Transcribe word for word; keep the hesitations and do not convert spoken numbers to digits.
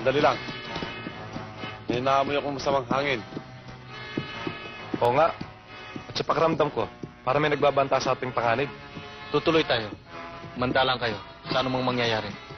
Sandali lang. May naamoy akong masamang hangin. Oo nga. At sa pakiramdam ko, para may nagbabanta sa ating panganib. Tutuloy tayo. Manda lang kayo sa anumang mangyayari.